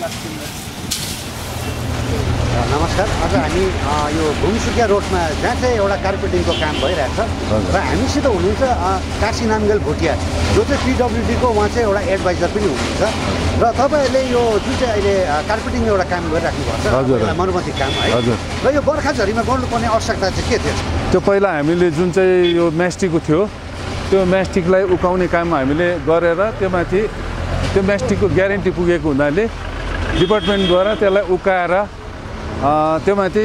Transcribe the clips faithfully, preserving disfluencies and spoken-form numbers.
नमस्कार। आज हामी यो घुमसुकिया रोडमा जहाँ चाहिँ एउटा कार्पेटिङको काम भइरहेछ र हामीसित हुनुहुन्छ काशी नामगेल भोटिया जो चाहिँ पिडब्ल्युडीको उहाँ चाहिँ एउटा एडभाइजर पनि हुनुहुन्छ र तपाईँहरूले यो जुन चाहिँ अहिले कार्पेटिङ एउटा काम गरिराख्नु भएको छ मर्मती काम है र यो बर्खा झरीमा गर्नुपर्ने आवश्यकता चाहिँ के थियो? त्यो पहिला हामीले जुन चाहिँ यो म्यास्टिकको थियो त्यो म्यास्टिकलाई उकाउने काम हामीले गरेर त्यो माथि त्यो म्यास्टिकको ग्यारेन्टी पुगेको हुनाले डिपार्टमेन्टद्वारा त्यसलाई उकाएर त्यो माथि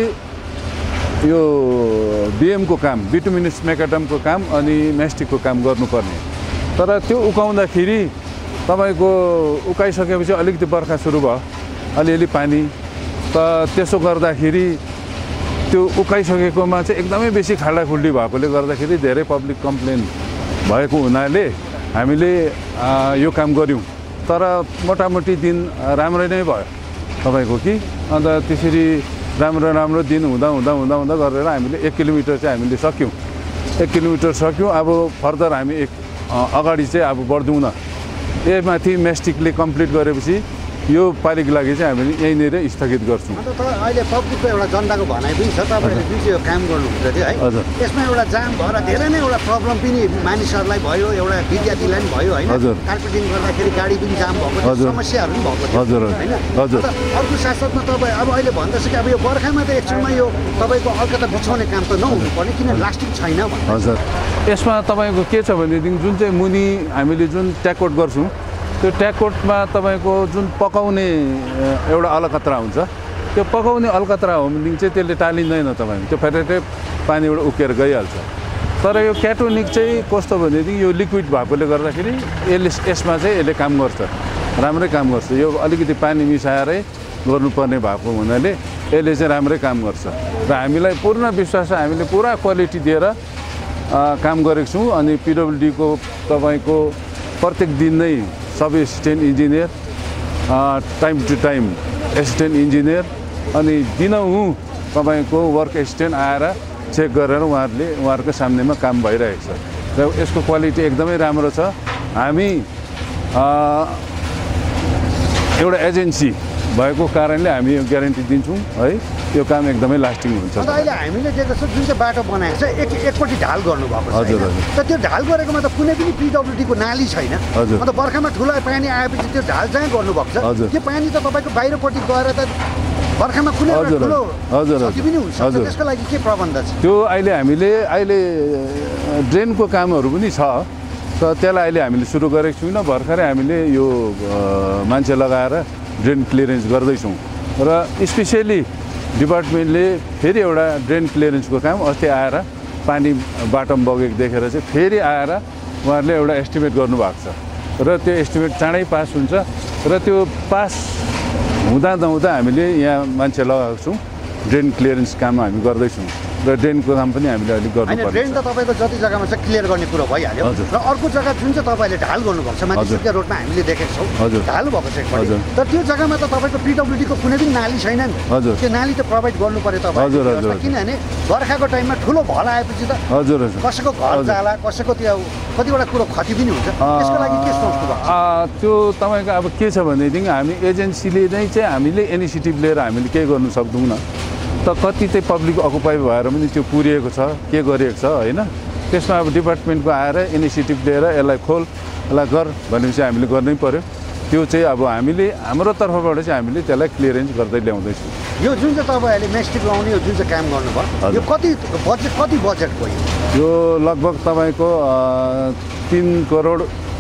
यो बिएमको काम बिटुमिनस मेकाडमको काम अनि म्यास्टिकको काम गर्नुपर्ने। तर त्यो उकाउँदाखेरि तपाईँको उकाइसकेपछि अलिकति बर्खा सुरु भयो, अलिअलि पानी, त त्यसो गर्दाखेरि त्यो उकाइसकेकोमा चाहिँ एकदमै बेसी खाल्डाखुल्डी भएकोले गर्दाखेरि धेरै पब्लिक कम्प्लेन भएको हुनाले हामीले यो काम गऱ्यौँ। तर मोटामोटी दिन राम्रै नै भयो तपाईँको कि अन्त त्यसरी राम्रो राम्रो दिन हुँदा हुँदा हुँदा हुँदा गरेर हामीले एक किलोमिटर चाहिँ हामीले सक्यौँ एक किलोमिटर सक्यौँ। अब फर्दर हामी एक अगाडि चाहिँ अब बढ्दैनौँ न। ए माथि म्यास्टिकले कम्प्लिट गरेपछि यो पालिको लागि चाहिँ हामीले यहीँनिर स्थगित गर्छौँ। अन्त अहिले पब्लिकको एउटा जनताको भनाइ पनि छ तपाईँहरूले जुन चाहिँ यो काम गर्नुहुन्छ थियो है हजुर यसमा एउटा जाम भएर धेरै नै एउटा प्रब्लम पनि मानिसहरूलाई भयो, एउटा विद्यार्थीलाई पनि भयो होइन। हजुर कार्पेटिङ गर्दाखेरि गाडी पनि जाम भएको समस्याहरू पनि भएको थियो हजुर होइन। हजुर अर्को साथसाथमा तपाईँ अब अहिले भन्दैछ कि अब यो बर्खामा त एकछिनमा यो तपाईँको अलिकता बिछाउने काम त नहुनु पर्ने किन लास्टिङ छैन भन्नु। हजुर यसमा तपाईँको के छ भनेदेखि जुन चाहिँ मुनि हामीले जुन ट्याकआउट गर्छौँ त्यो ट्याकआउटमा तपाईँको जुन पकाउने एउटा अलकत्रा हुन्छ त्यो पकाउने अलकत्रा हो भनेदेखि चाहिँ त्यसले टालिँदैन तपाईँको त्यो फ्याटेटै पानीबाट उकेर गइहाल्छ। तर यो क्याटोनिक चाहिँ कस्तो भनेदेखि यो लिक्विड भएकोले गर्दाखेरि यसले यसमा चाहिँ यसले काम गर्छ, राम्रै काम गर्छ। यो अलिकति पानी मिसाएरै गर्नुपर्ने भएको हुनाले यसले चाहिँ राम्रै काम गर्छ र हामीलाई पूर्ण विश्वास छ, हामीले पुरा क्वालिटी दिएर काम गरेको छौँ। अनि पिडब्ल्युडीको तपाईँको प्रत्येक दिन नै सब assistant engineer, time to time assistant engineer अनि दिनहुँ तपाईँको वर्क एसिस्टेन्ट आएर चेक गरेर उहाँहरूले उहाँहरूको सामनेमा काम भइरहेको छ र यसको क्वालिटी एकदमै राम्रो छ। हामी एउटा एजेन्सी भएको कारणले हामी यो ग्यारेन्टी दिन्छौँ है, यो काम एकदमै लास्टिङ हुन्छ। अहिले हामीले दिएको छ जुन चाहिँ बाटो बनाएको छ एक एकपट्टि ढाल गर्नुभएको छ हजुर हजुर त त्यो ढाल गरेकोमा त कुनै पनि पिडब्ल्युडीको नाली छैन। हजुर अन्त बर्खामा ठुलो पानी आएपछि त्यो ढाल चाहिँ गर्नुभएको छ त्यो पानी त तपाईँको बाहिरपट्टि गएर त बर्खामा कुनै ठुलो हजुर क्षति पनि हुन्छ। त्यसको लागि के प्रबन्ध छ? त्यो अहिले हामीले अहिले ड्रेनको कामहरू पनि छ त त्यसलाई अहिले हामीले सुरु गरेको छौँ। भर्खरै हामीले यो मान्छे लगाएर ड्रेन क्लियरेन्स गर्दैछौँ र स्पेसियली डिपार्टमेन्टले फेरि एउटा ड्रेन क्लियरेन्सको काम अस्ति आएर पानी बाटोमा बगेको देखेर चाहिँ फेरि आएर उहाँहरूले एउटा एस्टिमेट गर्नुभएको छ र त्यो एस्टिमेट चाँडै पास हुन्छ र त्यो पास हुँदा नहुँदा हामीले यहाँ मान्छे लगाएको छौँ। ड्रेन क्लियरेन्स काम हामी गर्दैछौँ र ड्रेनको काम पनि हामीले अलिक गर्नुपर्छ। ड्रेन त तपाईँको जति जग्गामा छ क्लियर गर्ने कुरो भइहाल्यो र अर्को जग्गा जुन चाहिँ तपाईँले ढाल गर्नुभएको छ माथि सुकिया रोडमा हामीले देखेको छौँ ढाल भएको छ एकपल्ट, तर त्यो जग्गामा त तपाईँको पिडब्ल्युडीको कुनै पनि नाली छैन नि। त्यो नाली त प्रोभाइड गर्नु पर्यो तपाईँ, किनभने बर्खाको टाइममा ठुलो भल आएपछि त हजुर कसैको घर जाला कसैको त्यो कतिवटा कुरो क्षति पनि हुन्छ। त्यसको लागि के सोच्नु भएको छ? त्यो तपाईँको अब के छ भनेदेखि हामी एजेन्सीले नै चाहिँ हामीले इनिसिएटिभ लिएर हामीले केही गर्नु सक्दैनौँ त कति चाहिँ पब्लिक अकुपाई भएर पनि त्यो पुरिएको छ के गरिएको छ होइन। त्यसमा अब डिपार्टमेन्टको आएर इनिसिएटिभ लिएर यसलाई खोल यसलाई गर भनेपछि हामीले गर्नै पर्यो। त्यो चाहिँ अब हामीले हाम्रो तर्फबाट चाहिँ हामीले त्यसलाई क्लियरेन्स गर्दै ल्याउँदैछौँ। यो जुन चाहिँ तपाईँहरूले म्यास्टिक लाउने यो जुन चाहिँ काम गर्नुभयो यो कति बजेट कति बजेटको यो लगभग तपाईँको तिन करोड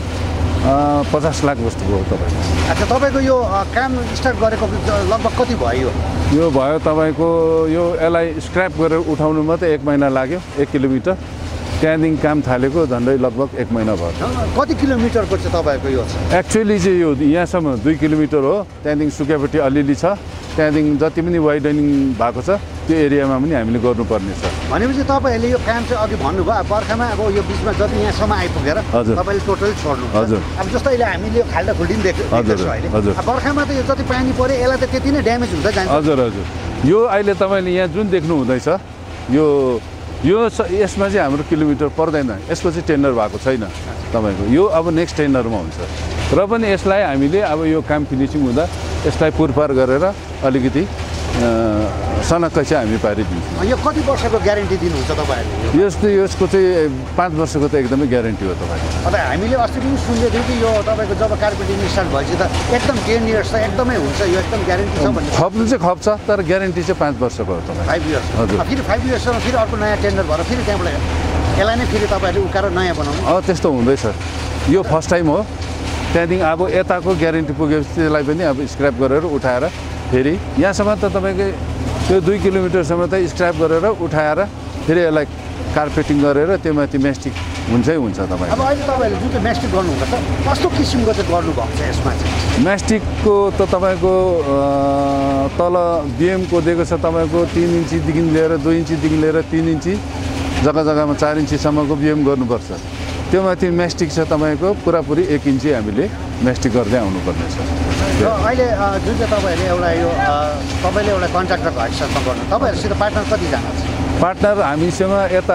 पचास लाख जस्तोको हो तपाईँको। अच्छा तपाईँको यो काम स्टार्ट गरेको लगभग कति भयो? यो भयो तपाईँको यो यसलाई स्क्रैप गरेर उठाउनु मात्रै एक महिना लाग्यो एक किलोमिटर। त्यहाँदेखि काम थालेको झन्डै लगभग एक महिना भयो। कति किलोमिटरको चाहिँ तपाईँको यो छ? एक्चुअली चाहिँ यो यहाँसम्म दुई किलोमिटर हो, त्यहाँदेखि सुकियापट्टि अलिअलि छ, त्यहाँदेखि जति पनि वाइडनिङ भएको छ त्यो एरियामा पनि हामीले गर्नुपर्ने छ। भनेपछि तपाईँहरूले यो काम चाहिँ अघि भन्नुभयो बर्खामा अब यो बिचमा जति यहाँसम्म आइपुगेर तपाईँले टोटली छोड्नु। हजुर अब जस्तो अहिले हामीले यो खाल्डा खुल्डी पनि देख्छौँ अहिले बर्खामा त यो जति पानी पऱ्यो यसलाई त त्यति नै ड्यामेज हुन्छ जान्छ। हजुर हजुर यो अहिले तपाईँले यहाँ जुन देख्नु हुँदैछ यो यो यसमा चाहिँ हाम्रो किलोमिटर पर्दैन, यसको चाहिँ टेन्डर भएको छैन तपाईँको। यो अब नेक्स्ट टेन्डरमा हुन्छ र पनि यसलाई हामीले अब यो काम फिनिसिङ हुँदा यसलाई पुरपार गरेर अलिकति सनक्क चाहिँ हामी पारिदिन्छौँ। यो कति वर्षको ग्यारेन्टी दिनुहुन्छ तपाईँहरूले? यस्तो यसको चाहिँ पाँच वर्षको त एकदमै ग्यारेन्टी हो तपाईँको। अब हामीले अस्ति पनि सुन्दै थियौँ कि यो तपाईँको जब कार्पेटिङ स्टार्ट भएपछि त एकदम टेन इयर्स त एकदमै हुन्छ, यो एकदम ग्यारेन्टी छ भन्ने। खप्नु चाहिँ खप्छ, तर ग्यारेन्टी चाहिँ पाँच वर्षको हो तपाईँ। फाइभ इयर्स हजुर। फेरि फाइभ इयर्समा फेरि अर्को नयाँ टेन्डर भएर फेरि त्यहाँबाट यसलाई नै फेरि तपाईँहरूले उकाएर नयाँ बनाउनु? अँ त्यस्तो हुँदैछ, यो फर्स्ट टाइम हो। त्यहाँदेखि अब यताको ग्यारेन्टी पुगेपछि त्यसलाई पनि अब स्क्रैप गरेर उठाएर फेरि यहाँसम्म त तपाईँको त्यो दुई किलोमिटरसम्म त स्क्रैप गरेर उठाएर फेरि यसलाई कार्पेटिङ गरेर त्यो माथि मेस्टिक हुन्छै हुन्छ तपाईँ। अब अहिले तपाईँहरूले जुन चाहिँ मेस्टिक गर्नुहुन्छ कस्तो किसिमको चाहिँ गर्नुभएको छ यसमा चाहिँ? मेस्टिकको त तपाईँको तल बिएमको दिएको छ तपाईँको तिन इन्चीदेखि लिएर दुई इन्चीदेखि लिएर तिन इन्ची जग्गा जग्गामा चार इन्चीसम्मको बिएम गर्नुपर्छ। त्यो माथि मेस्टिक छ तपाईँको पुरापुरी एक इन्ची हामीले मेस्टिक गर्दै आउनुपर्ने छ। र अहिले जुन चाहिँ तपाईँहरूले एउटा यो तपाईँले एउटा कन्ट्र्याक्टरको हैसियतमा गर्नु, तपाईँहरूसित पार्टनर कतिजना छ? पार्टनर हामीसँग यता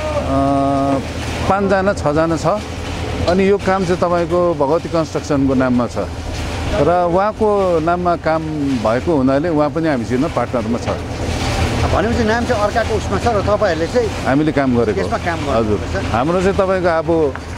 पाँचजना छजना छ। अनि यो काम चाहिँ तपाईँको भगवती कन्स्ट्रक्सनको नाममा छ र उहाँको नाममा काम भएको हुनाले उहाँ पनि हामीसँग पार्टनरमा छ। भनेपछि नाम चाहिँ अर्काको उसमा छ र तपाईँहरूले चाहिँ हामीले काम गरेको। यसमा काम गर्नु? हजुर, हाम्रो चाहिँ तपाईँको अब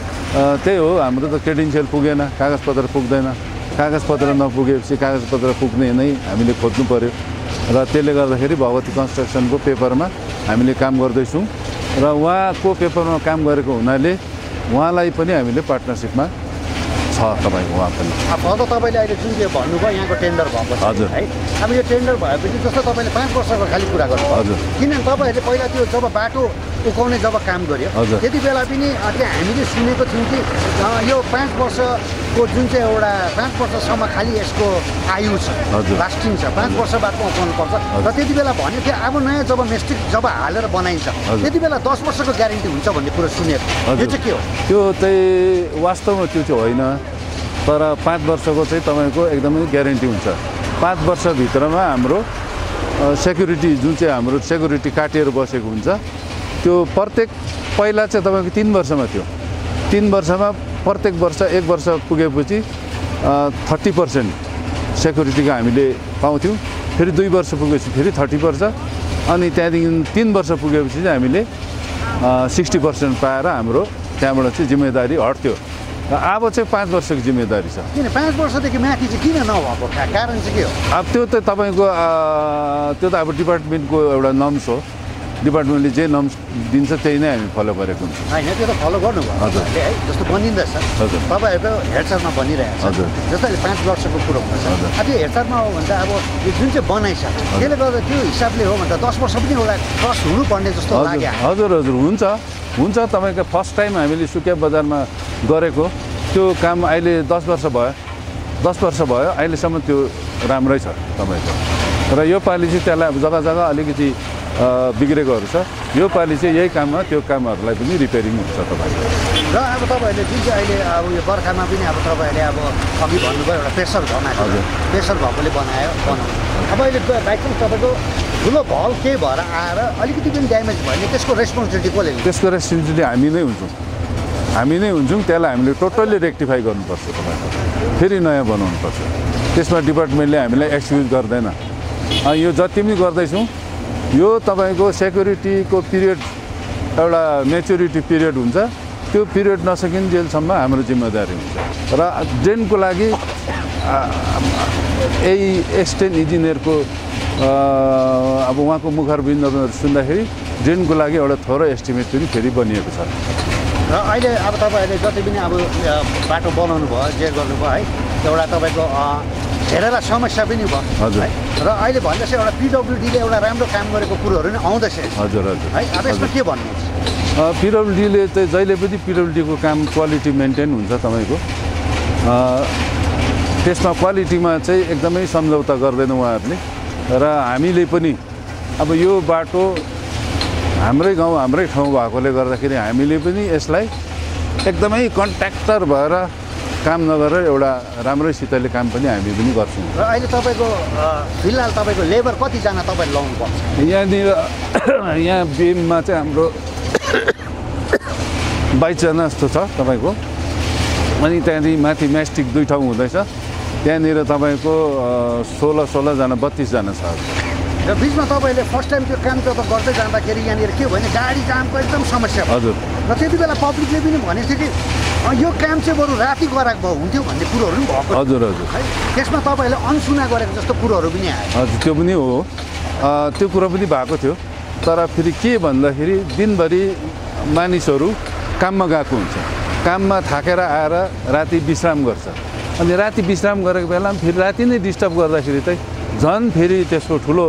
त्यही हो, हाम्रो त क्रेडेन्सियल पुगेन, कागजपत्र पुग्दैन। कागजपत्र नपुगेपछि कागजपत्र पुग्ने नै हामीले खोज्नु पऱ्यो र त्यसले गर्दाखेरि भगवती कन्स्ट्रक्सनको पेपरमा हामीले काम गर्दैछौँ र उहाँको पेपरमा काम गरेको हुनाले उहाँलाई पनि हामीले पार्टनरसिपमा छ तपाईँको उहाँ पनि। अब तपाईँले अहिले जुन चाहिँ भन्नुभयो यहाँको टेन्डर भएको छ हजुर है, अब यो टेन्डर भएपछि जस्तो तपाईँले पाँच वर्षको खालि कुरा गर्नु हजुर, किनभने तपाईँहरूले पहिला त्यो जब बाटो उकाउने जब काम गर्यो हजुर, त्यति बेला पनि त्यहाँ हामीले सुनेको थियौँ कि यो पाँच वर्षको जुन चाहिँ एउटा पाँच वर्षसम्म खालि यसको आयु छ, लास्टिङ छ, पाँच वर्ष बादमा उठाउनु पर्छ र त्यति बेला भन्यो कि अब नयाँ जब मेस्टिक जब हालेर बनाइन्छ त्यति बेला दस वर्षको ग्यारेन्टी हुन्छ भन्ने कुरो सुनेको। यो चाहिँ के हो? त्यो चाहिँ वास्तवमा त्यो चाहिँ होइन, तर पाँच वर्षको चाहिँ तपाईँको एकदमै ग्यारेन्टी हुन्छ। पाँच वर्षभित्रमा हाम्रो सेक्युरिटी जुन चाहिँ हाम्रो सेक्युरिटी काटिएर बसेको हुन्छ त्यो प्रत्येक पहिला चाहिँ तपाईँको तिन वर्षमा थियो, तिन वर्षमा प्रत्येक वर्ष एक वर्ष पुगेपछि थर्टी पर्सेन्ट सेक्युरिटीको हामीले पाउँथ्यौँ, फेरि दुई वर्ष पुगेपछि फेरि थर्टी पर्छ, अनि त्यहाँदेखि तिन वर्ष पुगेपछि चाहिँ हामीले सिक्सटी पर्सेन्ट पाएर हाम्रो त्यहाँबाट चाहिँ जिम्मेदारी हट्थ्यो। अब चाहिँ पाँच वर्षको जिम्मेदारी छ। किन पाँच वर्षदेखि माथि चाहिँ किन नभएको कारण चाहिँ के हो? अब त्यो त तपाईँको त्यो त अब डिपार्टमेन्टको एउटा नर्म्स हो, डिपार्टमेन्टले जे नर्म्स दिन्छ त्यही नै हामी फलो गरेको हुन्छ। होइन त्यो त फलो गर्नुभयो हजुर है, जस्तो बनिँदैछ हजुर, तपाईँहरूको हेडसरमा बनिरहेको छ हजुर, जस्तो अहिले पाँच वर्षको कुरो हुँदैछ। अब त्यो हेडसरमा हो भने त अब यो जुन चाहिँ बनाइछ त्यसले गर्दा त्यो हिसाबले हो भने त दस वर्ष पनि एउटा ट्रस्ट हुनुपर्ने जस्तो लाग्यो। हजुर हजुर हुन्छ हुन्छ तपाईँको फर्स्ट टाइम हामीले सुकिया बजारमा गरेको त्यो काम अहिले दस वर्ष भयो, दस वर्ष भयो अहिलेसम्म त्यो राम्रै छ तपाईँको। र यो पालि चाहिँ त्यसलाई अब जग्गा जग्गा अलिकति बिग्रेकोहरू छ, यो पालि चाहिँ यही काममा त्यो कामहरूलाई पनि रिपेयरिङ हुन्छ तपाईँको। र अब तपाईँहरूले जुन चाहिँ अहिले अब यो बर्खामा पनि अब तपाईँहरूले अब अघि भन्नुभयो एउटा प्रेसर बनाएको, प्रेसर भएकोले बनायो बनाउनु, अब अहिले बाइक चाहिँ तपाईँको ठुलो भल केही भएर आएर अलिकति पनि ड्यामेज भयो भने त्यसको रेस्पोन्सिबिलिटी कसले लिन्छ? त्यसको रेस्पोन्सिबिलिटी हामी नै हुन्छौँ, हामी नै हुन्छौँ। त्यसलाई हामीले टोटल्ली रेक्टिफाई गर्नुपर्छ तपाईँको, फेरि नयाँ बनाउनुपर्छ। त्यसमा डिपार्टमेन्टले हामीलाई एक्सक्युज गर्दैन। यो जति पनि गर्दैछौँ यो तपाईँको सेक्युरिटीको पिरियड एउटा मेच्युरिटी पिरियड हुन्छ, त्यो पिरियड नसकिन्जेलसम्म हाम्रो जिम्मेदारी हुन्छ। र ड्रेनको लागि यही एसिस्टेन्ट इन्जिनियरको अब उहाँको मुखारबिन्दहरू सुन्दाखेरि ड्रेनको लागि एउटा थोरै एस्टिमेट पनि फेरि बनिएको छ। र अहिले अब तपाईँहरूले जति पनि अब बाटो बनाउनु भयो जे गर्नुभयो है, एउटा तपाईँको धेरैवटा समस्या पनि भयो हजुर, र अहिले भन्दैछ एउटा पिडब्ल्युडीले एउटा राम्रो काम गरेको कुरोहरू नै आउँदैछ हजुर हजुर है। अब यसमा के भन्नुहुन्छ? पिडब्ल्युडीले चाहिँ जहिले पनि पिडब्ल्युडीको काम क्वालिटी मेन्टेन हुन्छ तपाईँको, त्यसमा क्वालिटीमा चाहिँ एकदमै सम्झौता गर्दैन उहाँहरूले। र हामीले पनि अब यो बाटो हाम्रै गाउँ हाम्रै ठाउँ भएकोले गर्दाखेरि हामीले पनि यसलाई एकदमै कन्ट्र्याक्टर भएर काम नगरेर एउटा राम्रैसितले काम पनि हामी पनि गर्छौँ। र अहिले तपाईँको फिलहाल तपाईँको लेबर कतिजना तपाईँले लाउनुपर्छ? यहाँनिर यहाँ बिममा चाहिँ हाम्रो बाइसजना जस्तो छ तपाईँको, अनि त्यहाँदेखि माथि म्यास्टिक दुई ठाउँ हुँदैछ, त्यहाँनिर तपाईँको सोह्र सोह्रजना बत्तिसजना छ र बिचमा तपाईँले फर्स्ट टाइम त्यो काम त गर्दै जाँदाखेरि यहाँनिर के भयो भने गाडी जामको एकदम समस्या भयो हजुर र त्यति बेला पब्लिकले पनि भनेको थियो कि यो काम चाहिँ बरु राति गराएको भए हुन्थ्यो भन्ने कुरोहरू पनि भएको हजुर हजुर है त्यसमा तपाईँहरूले अनसुना गरेको जस्तो कुरोहरू पनि आयो हजुर त्यो पनि हो त्यो कुरो पनि भएको थियो तर फेरि के भन्दाखेरि दिनभरि मानिसहरू काममा गएको हुन्छ काममा थाकेर आएर राति विश्राम गर्छ अनि राति विश्राम गरेको बेलामा फेरि राति नै डिस्टर्ब गर्दाखेरि चाहिँ झन् फेरि त्यसको ठुलो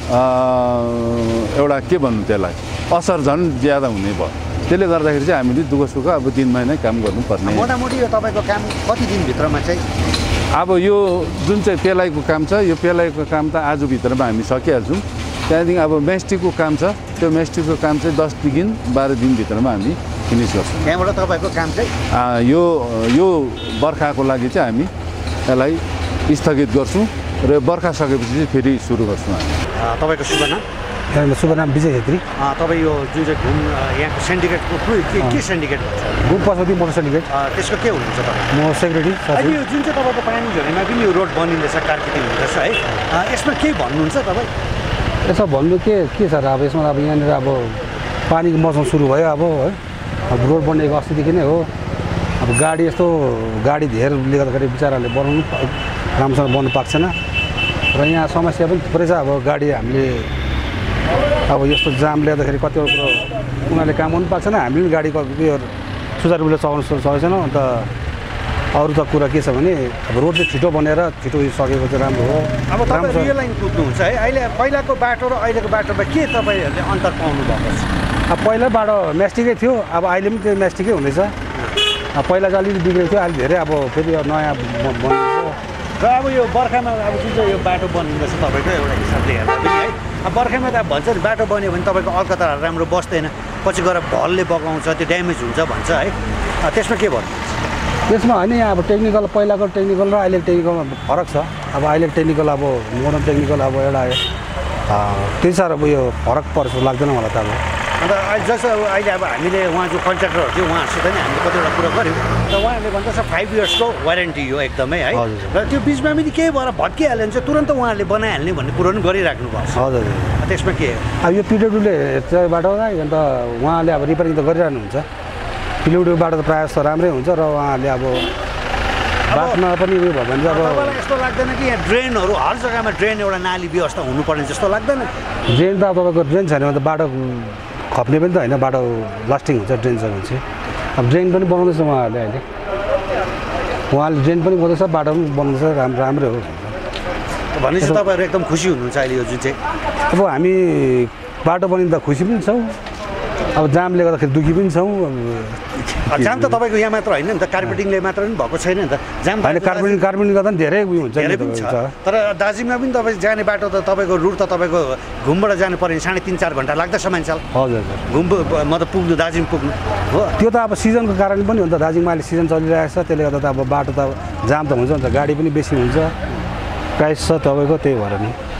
एउटा के भन्नु त्यसलाई असर झन् ज्यादा हुने भयो त्यसले गर्दाखेरि चाहिँ हामीले दुःख सुख अब दिनमा नै काम गर्नुपर्ने मोटामोटी यो तपाईँको काम कति दिनभित्रमा चाहिँ अब यो जुन चाहिँ पेलाइको काम छ यो पेलाइको काम त आजभित्रमा हामी सकिहाल्छौँ त्यहाँदेखि अब मेस्टिकको काम छ त्यो मेस्टिकको काम चाहिँ दसदेखि बाह्र दिनभित्रमा हामी फिनिस गर्छौँ त्यहाँबाट तपाईँको काम चाहिँ यो यो बर्खाको लागि चाहिँ हामी यसलाई स्थगित गर्छौँ र बर्खा सकेपछि चाहिँ फेरि सुरु गर्छौँ हामी तपाईँको शुभ नाम मेरो शुभ नाम विजय छेत्री तपाईँ यो जुन चाहिँ घुम यहाँको सेन्डिकेटको के के सेन्डिकेट भन्छ घुम पशुपति मोटर सेन्डिकेट त्यसको के हुनुहुन्छ तपाईँ म सेक्रेटरी अहिले यो जुन चाहिँ तपाईँको पानी झरीमा पनि यो रोड बनिँदैछ कार्पेटिङ हुँदैछ है यसमा के भन्नुहुन्छ तपाईँ यसो भन्नु के के छ र अब यसमा अब यहाँनिर अब पानीको मौसम सुरु भयो अब है अब रोड बनिएको अस्तिदेखि नै हो अब गाडी यस्तो गाडी धेरले गर्दाखेरि बिचराहरूले बनाउनु राम्रोसँग बन्नु पाएको छैन र यहाँ समस्या पनि थुप्रै छ अब गाडी हामीले अब यस्तो जामले गर्दाखेरि कतिवटा कुरो उनीहरूले काम गर्नु पाएको छैन हामीले पनि गाडीको उयो सुचारू रूपले चलाउनु सकेको छैनौँ अन्त अरू त कुरा के छ भने अब रोड चाहिँ छिटो बनेर छिटो सकेको चाहिँ राम्रो हो अब तपाईँ रेल लाइन कुद्नुहुन्छ है अहिले पहिलाको बाटो र अहिलेको बाटोमा के तपाईँहरूले अन्तर पाउनु भएको छ अब पहिला बाटो म्यास्टिकै थियो अब अहिले पनि त्यो म्यास्टिकै हुँदैछ अब पहिला चाहिँ अलिकति बिग्रेको थियो अहिले धेरै अब फेरि नयाँ बनिँदैछ र अब यो बर्खामा अब जुन चाहिँ यो बाटो बनिँदैछ तपाईँको एउटा हिसाबले हेर्दा पनि है अब बर्खामा त अब भन्छ नि बाटो बन्यो भने तपाईँको अलकत्राहरू राम्रो बस्दैन पछि गएर भलले बगाउँछ त्यो ड्यामेज हुन्छ भन्छ है त्यसमा के भन्नु त्यसमा होइन यहाँ अब टेक्निकल पहिलाको टेक्निकल र अहिलेको टेक्निकलमा फरक छ अब अहिलेको टेक्निकल अब मोडर्न टेक्निकल अब एउटा त्यति साह्रो अब यो फरक पर्छ लाग्दैन मलाई त अब अन्त अहिले जस्तो अब अहिले अब हामीले उहाँ जो कन्ट्र्याक्टरहरू थियो उहाँहरूसित नि हामीले कतिवटा कुरा गऱ्यौँ र उहाँहरूले भन्छ फाइभ इयर्सको वारेन्टी हो एकदमै है र त्यो बिचमा पनि केही भएर भत्किहाल्यो भने चाहिँ तुरन्त उहाँहरूले बनाइहाल्ने भन्ने कुरो पनि गरिराख्नु भएको छ हजुर त्यसमा के अब यो पिडब्ल्यूले चाहिँ बाटो अन्त उहाँले अब रिपेयरिङ त गरिरहनुहुन्छ पिडब्ल्यू बाटो त प्रायः जस्तो राम्रै हुन्छ र उहाँहरूले अब बाटोमा पनि उयो भयो भने चाहिँ अब तपाईँलाई यस्तो लाग्दैन कि यहाँ ड्रेनहरू हर जग्गामा ड्रेन एउटा नाली व्यवस्था हुनुपर्ने जस्तो लाग्दैन ड्रेन त अब तपाईँको ड्रेन छैन भने त बाटो खप्ने पनि त होइन बाटो लास्टिङ हुन्छ ड्रेन छ भने चाहिँ अब ड्रेन पनि बनाउँदैछ उहाँहरूले अहिले उहाँले ड्रेन पनि बनाउँदैछ बाटो पनि बनाउँदैछ राम्रो राम्रै हो भनेपछि तपाईँहरू एकदम खुसी हुनुहुन्छ अहिले यो जुन चाहिँ अब हामी बाटो बनिँदा खुसी पनि छौँ अब जामले गर्दाखेरि दुःखी पनि छौँ जाम त तपाईँको यहाँ मात्र होइन नि त कार्पेटिङले मात्र पनि भएको छैन नि त जाम होइन कार्पेटिङ कार्पेटिङ गर्दा पनि धेरै उयो हुन्छ धेरै पनि छ तर दार्जिलिङमा पनि तपाईँ जाने बाटो त तपाईँको रुट त तपाईँको घुमबाट जानु पऱ्यो भने साढे तिन चार घन्टा लाग्दछ मान्छेलाई हजुर घुम मतलब पुग्नु दार्जिलिङ पुग्नु हो त्यो त अब सिजनको कारणले पनि हो नि त दार्जिलिङमा अहिले सिजन चलिरहेको छ त्यसले गर्दा त अब बाटो त जाम त हुन्छ नि त गाडी पनि बेसी हुन्छ प्राइस छ तपाईँको त्यही भएर नि